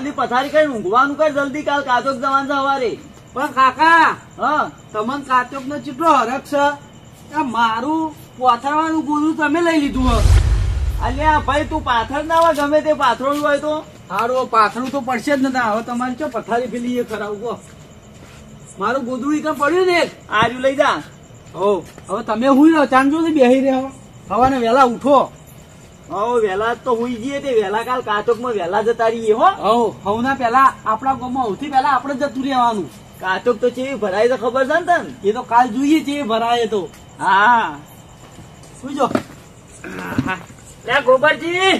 બધી પથારી કઈ ઊંઘવાનું કઈ જલ્દી, કાલ કાચોક જવાનું છે સવારે. પણ કાકા હા તમને કાચોક નો ચીટલો હરખ છે. આ મારું પોથરવાનું ગોદડું તમે લઈ લીધું હો. અલ્યા ભાઈ તું પાથર ના હોય, ગમે તે પાથરોયું હોય તો હારું પાથરું તો પડશે જ નતા. હવે તમારી ચો પથારી પેલી એ કરાવું કહો. મારું ગોદડું ઈ કામ પડ્યું ને એક આજુ લઈ જા. હો હવે તમે હુઈ રહો, ચાંદો ને બેહી રહ્યો. હવાને વહેલા ઉઠો. હો વેલા તો હુઈ જઈએ તે વેલા કાલ કાચોક માં વેલા જતા રહીએ હો. હવના પેલા આપણા ગામમાં સૌથી પેલા આપણે જતું રહેવાનું. કાચોક તો ચેવી ભરાય તો ખબર છે ને તને? એ તો કાલ જોઈએ છે ભરાય તો. હા સુઈ જો. લે ગોબરજી,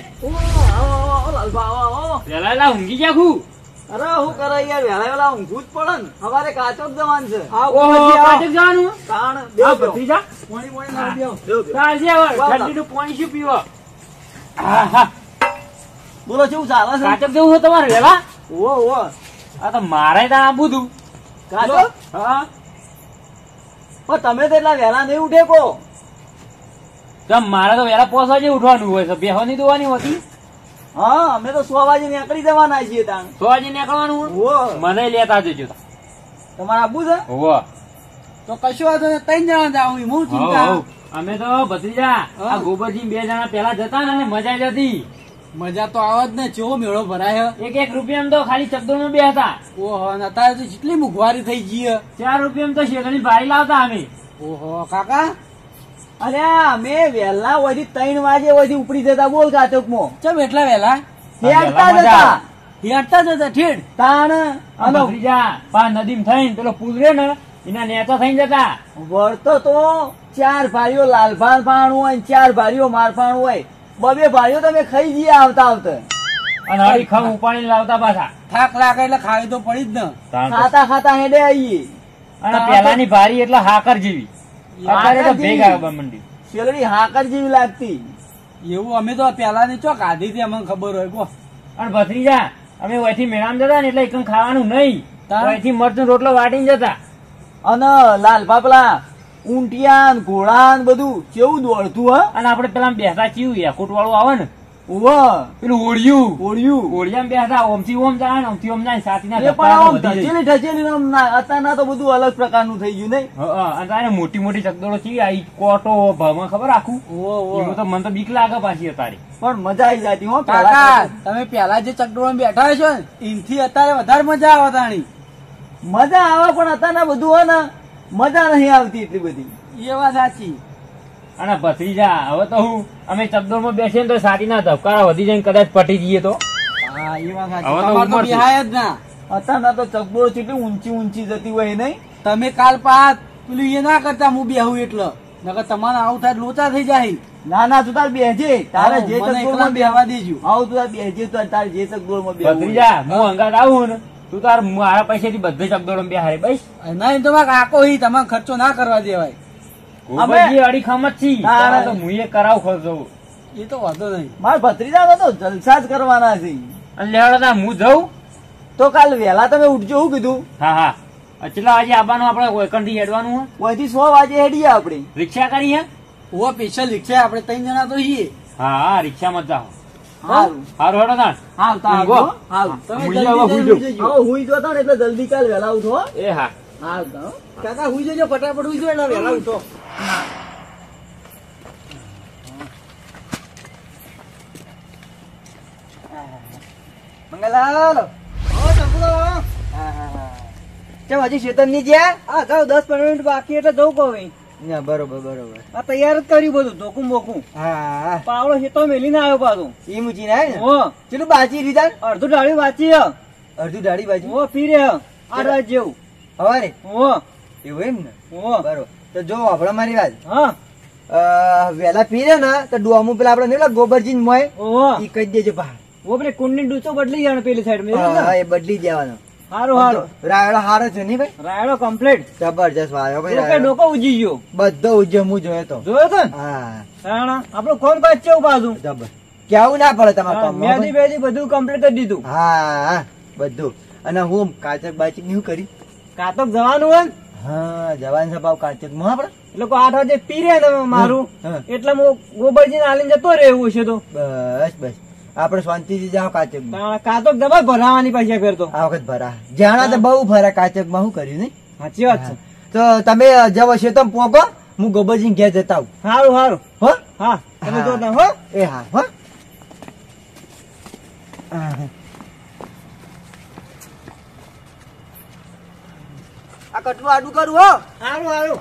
વેલા ઊંઘી ગયા ખું. અરે હું કરે યાર, વેલા વેલા ઊંઘવું જ પડે ને, સવારે કાચોક જવાનું છે. કાચક જવાનું. તાણ આ દેવ ભત્રીજા પાણી પાણી લાવી દેવો. ચાલશે હવે. ઠંડીનું પાણી શું પીવો? બોલો કેવું ચાલે છે? કાચક જવું છે તમારે વેલા? ઓ ઓ આ તો મારે ત્યાં આબુ તું. કાચોક? હા પણ તમે તો એટલા વેલા નહીં ઉઠે કો. તમ મારે તો વેલા 5 વાગે ઉઠવાનું હોય છે, બેહવાની દોવાની હોતી. હા અમે તો 6 વાગે નીકળી જવાના છીએ. તાણ 6 વાગે નીકળવાનું હોય. ઓ મને લેતા જજો. તમારે આબુ છે? હોવ. તો કશું વાંધો નહીં, 3 જણા જાવ. હું ચિંતા. હોવ. અમે તો ભત્રીજા આ ગોબરજી 2 જણા પેલા જતા ને મજા જ હતી. મજા તો આવે જ ને. ચેવો મેળો ભરાય. 1 રૂપિયામાં તો ખાલી ચકડોળમાં 2 હતા. ઓહો અત્યારે તો જેટલી મોંઘવારી થઈ ગઈ. 4 રૂપિયામાં તો શેરડી ભારી લાવતા અમે. ઓહો કાકા અરે અમે વેલા હોય 3 વાગે હોય ઉપડી જતા. બોલ કાચોક માં ચમ એટલા વહેલા હેડતા જતા. હેડતા જતા ઠેડ. તાણ અને ભત્રીજા પા નદીમ થઈને પેલો પુલ રે ને એના નેચા થઈને જતા. વળતો તો 4 ભાઈઓ લાલભાન પાણું હોય ને 4 ભાઈઓ મારફાણું હોય. 2 ભાઈઓ તમે ખાઈ જઈએ આવતા આવતા. અને હરી ખમ ઉપાડીને લાવતા પાછા. થાક લાગે એટલે ખાવી તો પડી જ ને. ખાતા ખાતા હેડે આવીએ. અને પેલાની ભારી એટલે હાકર જેવી. અત્યારે તો ભેગા મંડી. શેરડી હાકર જેવી લાગતી. એવું અમે તો પેલા ની ચોક આધી થી અમને ખબર હોય કો. અને ભત્રીજા અમે વહીથી મેળામાં જતા ને એટલે એકમ ખાવાનું નહીં. વહીથી મરચું રોટલો વાટીને જતા. અને લાલભા પેલા ઊંટિયા ને ઘોડા ને બધું કેવું દોડતું હ. અને આપડે પેલા બેસતા ચીવું યાકુટ વાળું આવે ને ઉવા પેલું ઓળિયું ઓળિયું ઓળિયામાં બેસતા ઓમથી ઓમ જાય ને ઓમથી ઓમ જાય સાથીના એ પણ આમ ઢચેલી ઢચેલી આમ ના- અત્યારના તો બધું અલગ પ્રકારનું થઈ ગયું નહીં. અને તારે મોટી મોટી ચકદોળો ચી આવી કોટો ભમાં ખબર આખું એમાં તો મને તો બીક લાગે પાછી અત્યારે. પણ મજા આવી જતી હો. કાકા તમે પેલા જે ચકડોળમાં બેઠા છો ને એનથી અત્યારે વધારે મજા આવે તાણી. મજા આવે પણ અત્યારના બધું હોય ને મજા નહીં આવતી એટલી બધી. એ વાત સાચી. અને ભત્રીજા હવે તો હું અમે ચકદોળમાં બેસીએ ને તો સાટીના ધબકારા વધી જાય કદાચ પટી જઈએ તો. હા એ વાત સાચી. હવે તો તમારે તો ઉંમર છે. બિહાય જ ના. અત્યારના તો ચકડોળ કેટલી ઊંચી ઊંચી જતી હોય નહીં. તમે કાલ પાત પેલું એ ના કરતા હું બેહું એટલે નકર તમારે આવું થાય લોચા થઈ જાય. ના ના તું તાર બેહજે. તારે જે મને એકલા ચકડોળમાં બેહવા દેજો. આવું તું તાર બેહજે. તારે જે ચકડોળમાં બેહવું હોય. ભત્રીજા હું અંગાત આવું ને તું તાર મારા પૈસાથી બધે ચકદોળમાં બેહારે બસ. ના એમ તો મારે કાકો હી તમારે ખર્ચો ના કરવા દેવાય. ગોબરજી અડીખમ જ છી. ના, ના. તો હું એ કરાવ ખર્ચો. એ તો વાંધો નહીં. મારા ભત્રીજા તો જલસા જ કરવાના છે. અને લેવડો તાર હું જઉં. તો કાલ વહેલા તમે ઉઠજો. શું કીધું? હા હા કેટલા વાગે આવવાનું આપણે ઓયકણથી હેડવાનું હોય? અહીંથી 6 વાગે હેડીએ આપણે. રિક્ષા કરી હે? ઓ સ્પેશિયલ રિક્ષા આપણે 3 જણા તો છીએ. હા હા રિક્ષામાં જ જાઓ. હારું હારું હેડો તાણ. હાલતા ઊંઘો. આવજો. હાલ તમે હું જલ્દી આવા જઈને હુઈ હુઈ જજો. હવે હુઈ જતા ને એટલે જલ્દી કાલ વહેલા ઉઠો હો. એ હા હાલતા હો. કાકા હુઈ જજો ફટાફટ હુઈ જજો એટલે વહેલા ઉઠો. મંગલાલ ઓ ચકડો. ચમ હજી શેતન ની જ્યાં? હા જાવ 10-15 મિનિટ બાકી એટલે જવું કહું. ના બરોબર બરોબર. આ તૈયાર જ કર્યું બધું ધોકું બોકું. હા પાવડો હેતો મેલીને આવ્યો પાછું. ઈ મૂચી ના ને. ઓ ચેલું બાજી રીતા અડધું ડાળી વાંચી હે. અડધું દાઢી બાજુ ઓ પી રે 8 વાગે જેવું. હવારે ઓ એવું એમ ને. ઓ બરોબર. તો જો આપડે મારી વાત હા વેલા પીરે ને તો ડોમું પેલા આપડે નહીં ગોબરજી મોય ઓ ઈ કહી દેજો બહાર. ઓ પેલી કુંડની ડૂચો બદલી જાય પેલી સાઈડ હા, માં. એ બદલી દેવાનો. હારું હારું. રાયડો હારો છે નહીં ભાઈ? રાયડો કમ્પ્લીટ. જબરજસ્ત વાયો ભાઈ ઓકે રાયડો. ડોકો ઉજી ગયો. બધો ઉજ્જમ હું જોયો તો. જોયો તો ને હા રાણા આપણું કોમ કાચ છે બાજુ. જબર. કેવું ના પડે તમારા કામમાં મેદી બેદી બધું કમ્પ્લીટ કરી દીધું. હા બધું. અને હું કાચક બાચક નહીં કરી. કાતક જવાનું હોય ને હા જવાન સભાવ કાચક માં આપડે એ લોકો 8 વાગે પી રે ને મારું હા. એટલે હું ગોબરજી આલીને જતો રહે એવું છે તો. બસ બસ આપણે શાંતિથી જાઓ કાચક કાતો દબાઈ ભરાવાની પૈસા ફેર તો આ વખત ભરા જાણા તો બહુ ફરે કાચક માં શું કર્યું નહીં સાચી વાત છે. તો તમે જવો છે તમે પોકો હું ગોબરજી ઘેર જતા આવું સારું સારું હો હા તમે હા. જોતા હો. એ હા હો આ કટલું આડું કરું હો સારું સારું.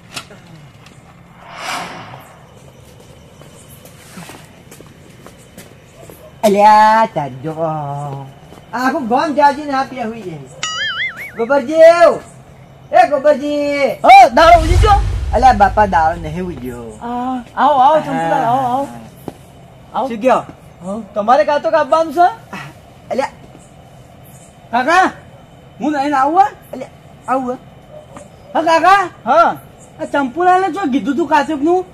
અલ્યા તાજો આખું ગામ જાજી ને આપી હોઈ જાય ગોબરજી એ ગોબરજી હો દાડો ઉજી ગયો. અલ્યા બાપા દાળ નહીં ઉજ્યો આવો આવો ચંપુલાલ આવો આવો આવો. શું કયો હો, તમારે કાતો કાપવાનું છે. અલ્યા કાકા હું લઈને આવું હે? અલ્યા આવું હા કાકા હા આ ચંપુલાલે જો કીધું તું કાચક નું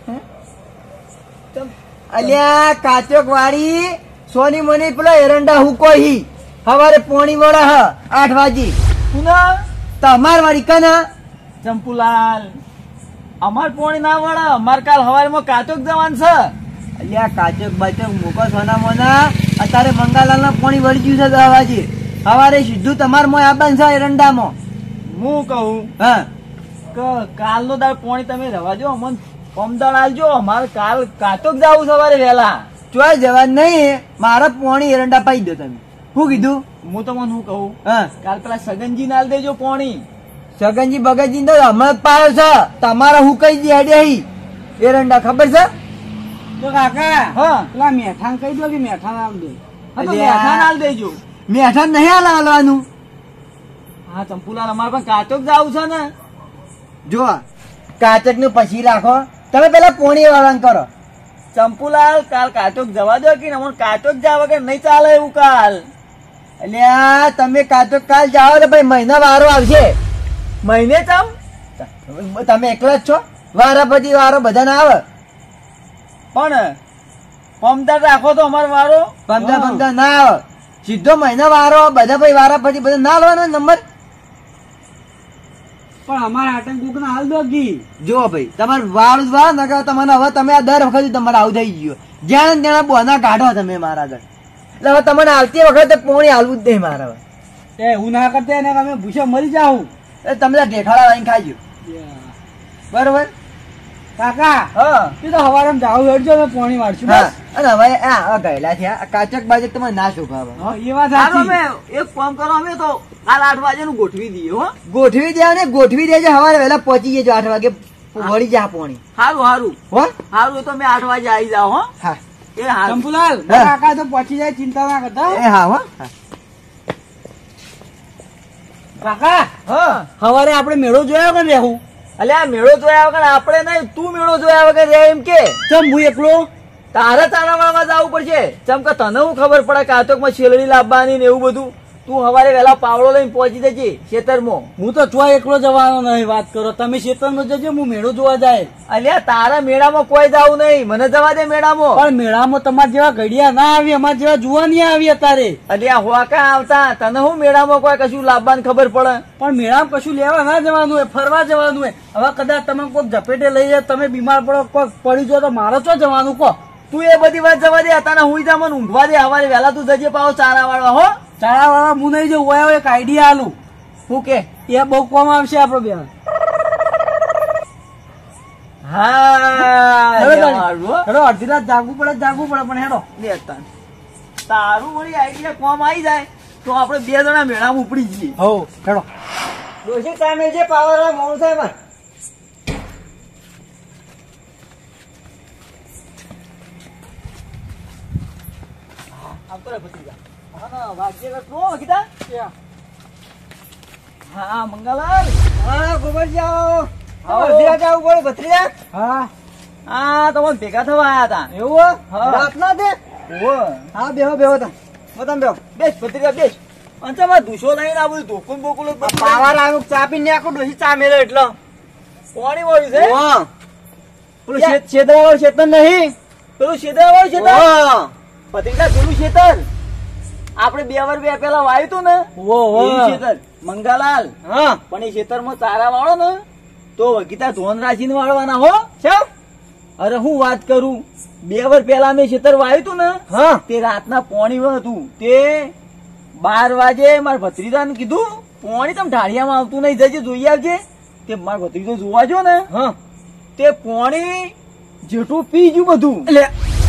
અલ્યા કાચક વાળી સોની મોની પેલો એરંડા હુકો હી હવારે પોણી વળા હ 8 વાજી પુના તમાર વાળી કના ચંપુલાલ અમાર પોણી ના વળે. અમાર કાલ હવારમાં કાચોક જવાનું છે. અલ્યા કાચક બાચક મૂકો સોના મોના અત્યારે મંગાલાલ ના પોણી વળી ગયું છે 10 વાજી હવારે સીધું તમાર મોય આબાન છે એરંડામાં હું કહું હા કે કાલનો દાળ પોણી તમે રવા જો અમન પમદાળ આલજો. અમારે કાલ કાચોક જાવું સવારે વહેલા. ચોય જવા નહીં મારા પોણી એરંડા પાઈ દો તમે શું કીધું હું તમને શું કહું હા કાલ પેલા સગનજી નાલ દેજો પોણી. સગનજી બગનજી તો હમણાં જ પાયો છે તમારા હું કઈ દી હેડે હી એરંડા ખબર છે તો કાકા હા પેલા મેઠાણ કહી દો કે મેઠાણ આમ દે. હા તો અલ્યા. મેઠા નાલ દેજો. મેઠા નહીં હાલવાનું હા ચંપુલાલ અમારે પણ કાચોક જાવું છે ને. જો કાચક નું પછી રાખો તમે પેલા પોણી વાળા કરો ચંપુલાલ કાલ કાચોક જવા દો કે અમને કાચોક જવા વગર નહીં ચાલે એવું કાલ. અલ્યા તમે કાચક કાલ જાઓ તો ભાઈ મહિના વારો આવશે મહિને ચમ તમે એકલા જ છો વારા પછી વારો બધા ના આવે પણ પમદાર રાખો તો અમારો વારો. 15 ના આવે સીધો મહિના વારો બધા ભાઈ વારા પછી બધા ના લેવાનો નંબર પણ અમારા આટંક કોક ના હાલ દો કી. જો ભાઈ તમારે વાળ વાર નગર તમને હવે તમે આ દર વખતે તમારે આવું થઈ ગયો જ્યાં ત્યાં બોના કાઢો તમે મારા આગળ એટલે હવે તમને આવતી વખતે પોણી હાલવું જ નહીં મારા હવે. એ હું ના કરતા એને તમે ભૂસે મરી જાવ. એટલે તમે ઢેખાડા વાઈને ખાજો બરોબર કાકા હા એ તો હવારે જાવ હેડજો અમે પાણી વાળશું હા બસ. અને હવે આ ગયેલા છે આ કાચક બાજક તમે ના શોભાવે હા, એ વાત સારું અમે સાચી. એક કામ કરો અમે તો કાલ 8 વાગે નું ગોઠવી દઈએ હો. ગોઠવી દે ને ગોઠવી દેજો હવારે વહેલા પહોંચી જજો 8 વાગે વળી જા પોણી સારું સારું હો સારું તો મેં 8 વાગે આવી જાઓ હો. હા એ હારું. ચંપુલાલ હા. કાકા તો પહોંચી જાય ચિંતા ના કરતા. એ હા હો હા. કાકા હા હવારે આપણે મેળો જોયો કે રહેવું અલ્યા મેળો જોયા વગર આપણે નહીં તું મેળો જોયા વગર રહે એમ કે ચમ હું એકલો તારે તારાવાળામાં જવું પડશે. ચમ કે તને હું ખબર પડે કાચોકમાં શેલડી લાવવાની ને એવું બધું. તું હવારે વહેલા પાવડો લઈને પહોંચી જજે ખેતરમાં. હું તો ચોય એકલો જવાનો નહીં વાત કરો તમે ખેતરમાં જજો હું મેળો જોવા જાય. અલ્યા તારા મેળામાં કોઈ જાવું નહીં. મને જવા દે મેળામાં. પણ મેળામાં તમારા જેવા ઘડિયા ના આવી અમારા જેવા જુવા નહીં આવી અત્યારે. અલ્યા હોકા આવતા તને હું મેળામાં કોઈ કશું લાવવાની ખબર પડે. પણ મેળામાં કશું લેવા ના જવાનું હોય ફરવા જવાનું હોય. હવે કદાચ તમે કોઈક ઝપેટે લઈ જાય તમે બીમાર પડો કોઈક પડી જાઓ તો મારે ચો જવાનું કહો. તું એ બધી વાત જવા દે. તને હુઈ જા મને ઊંઘવા દે. હવારે વહેલા તું જજે પાવો ચારા વાળવા હો. ચાળા વાળા હું નહીં જવું હોય એક આઈડિયા આલું હું કે એ બહુ કોમ આવશે આપડે બે. હા હેડો લે મારું હો. હેડો અડધી રાત જાગવું પડે પણ હેડો. લે તાન. તારું વળી આઈડિયા કોમ આવી જાય તો આપણે 2 જણા મેળામાં ઉપડી જઈએ. હો હેડો. ડોશી ટાઈમે જે પાવર મોડું થાય એમાં આવતો રે ભત્રીજા. હા વાગ્યે કેટલો કીધા. હા મંગલાલ. હા ગોબરજી આવો આવો. અડધી રાતે આવું પડે ભત્રીજા હા હા તમે ભેગા થવા આયા હતા. એવું હા. રાત ના દે ઓહો. હા બેહો તમે બેહો બેસ ભત્રીજા બેસ. અંચામાં દુશો લઈને આ બધું ધોકું બોકું પાવર આવું ચા પીને આખું ડોશી ચા મેલો એટલો કોણી વાળું છે. હા પેલું યા. છેતરાવાળું છેતર નહીં પેલું શેતર વાળું શેતર. હા ભત્રીજા પેલું શેતર આપણે 2 વાર બે પેલા વાયું તું ને એવું શેતર. મંગાલાલ હા પણ એ ખેતરમાં ચારા વાળો ને તો વગીતા ધોન રાખીને વાળવાના હો. શું અરે હું વાત કરું, 2 વર્ષ પહેલા મેં ખેતર વાવ્યું હતું ને, હા તે રાતના પોણી હતું, તે 12 વાગે મારા ભત્રીજાને કીધું પોણી તમે ઢાળિયામાં આવતું નહીં, જજે જોઈ આવજે. તે મારા ભત્રીજો જોવા જો ને, હા તે પોણી જેટલું પી ગયું બધું. એટલે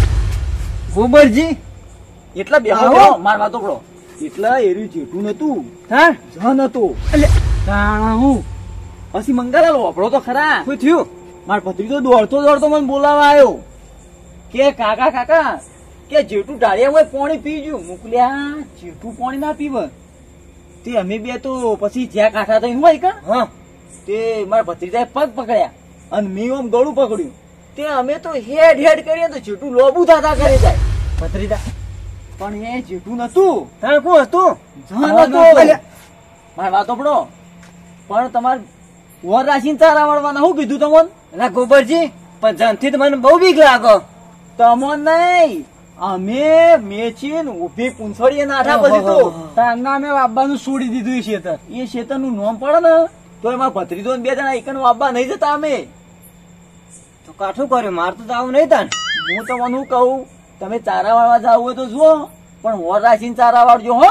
ગોબરજી એટલા બે આવો. માર વાતો પડો, એટલા એર્યું જેટલું નતું, હા જન હતું. એટલે તાણા હું પછી મંગાલાલ વાપરો તો ખરા. શું થયું? મારો ભત્રીજો દોડતો મને બોલાવા આવ્યો કે કાકા કાકા કે જેટલું ઢાળિયામાં પાણી પી ગયું. મોકલ્યા જેટલું પાણી ના પીવે. તે અમે બે તો પછી જ્યાં કાંઠા થઈને હોય કે હા તે મારા ભત્રીજાએ પગ પકડ્યા અને મેં આમ ગળું પકડ્યું. તે અમે તો હેડ કરીએ તો જેટલું લોબુ થતા કરે જાય ભત્રીજા પણ એ જેટલું નતું, તારે કોણ હતું? જન હતું. મારી વાતો પડો, પણ તમારે વર રાખીને ચારા વાળવાના શું કીધું તમને? એટલે ગોબરજી પણ જનથી તો મને બહુ બીક લાગો. તમોન નહીં, અમે મેચીને ઉભી પૂંછડીએ નાઠા પછી તો તારના મેં વાબાનું છોડી દીધું છે ખેતર. એ શેતરનું નામ પડે ને તો એમાં ભત્રીજો ને 2 જણા એકણ વાપવા નહીં જતા. અમે તો કાઠું કર્યું, માર તો જાવું નહીં તાન. હું તમને કહું, તમે ચારા વાળવા જાવ હોય તો જુઓ, પણ વર રાખીને ચારા વાળજો હો.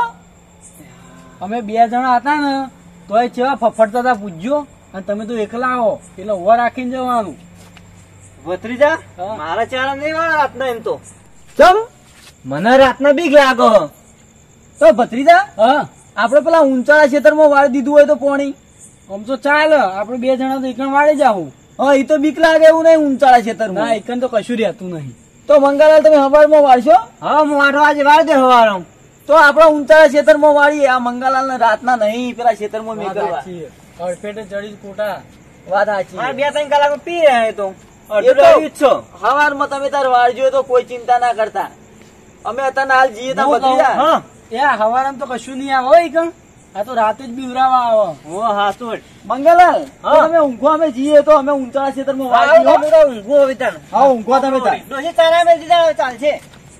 અમે 2 જણા હતા ને તોય ચેવા ફફડતા હતા પૂછજો, અને તમે તો એકલા આવો એટલે ઓવર રાખીને જવાનું. ભત્રીજા હા. મારા ચારા નહીં વાળા રાતના એમ તો. ચમ મને રાતના બીક લાગો. તો ભત્રીજા હા આપડે પેલા ઊંચાળા ક્ષેત્રમાં વાળી દીધું હોય તો પાણી, આમ તો ચાલે, આપડે 2 જણા તો એકણ વાળી જાવું. હા એ તો બીક લાગે એવું નહીં ઊંચાળા ક્ષેત્રમાં. ના એકણ તો કશું રહેતું નહીં. તો મંગાલાલ તમે હવારમાં વાળશો હા હું 8 વાગે વાળી દે હવારમાં. તો આપડા ઊંચાળા ક્ષેત્રમાં વાળીએ. આ મંગાલાલ ને રાતના નહીં પેલા ક્ષેત્રમાં મેં કરવા. પેટે ચડી કોટા. વાત સાચી. 2-3 કલાક પી રહ્યા તો એ તો હવારમાં તમે તાર વાળજો તો કોઈ ચિંતા ના કરતા. અમે અત્યારે હાલ જઈએ તા ભત્રીજા. હા એ હવારમાં તો કશું નહીં આવે એકણ. આ તો રાતે જ બીવરાવા આવે. હો હા તો મંગાલાલ હા. તો અમે ઊંઘવા અમે જઈએ તો અમે ઊંચાળા ક્ષેત્રમાં વાળીએ હો. ઊંઘો હવે તાણ. હા ઊંઘવા તમે તાર. ડોસી તારા મેં દીધા ચાલશે.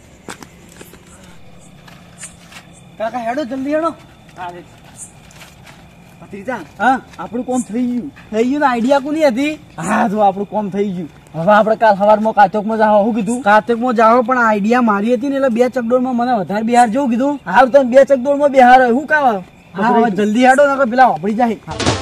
કાકા હેડો જલ્દી હેડો. ભત્રીજા હા આપણું કોમ થઈ ગયું. થઈ ગયું ને આઈડિયા કોની હતી? હા જો આપણું કોમ થઈ ગયું. હવે આપણે કાલ સવારમાં કાચોકમાં જાવ. શું કીધું? કાર્તિકમાં જાઓ પણ આઈડિયા મારી હતી ને એટલે 2 ચકડોળમાં મને વધારે બિહાર જેવું કીધું. હાલ તમે 2 ચકડોળમાં બેહાર હું કાવા. હા હવે જલ્દી હેડો નકર પેલા વાપરી જાય.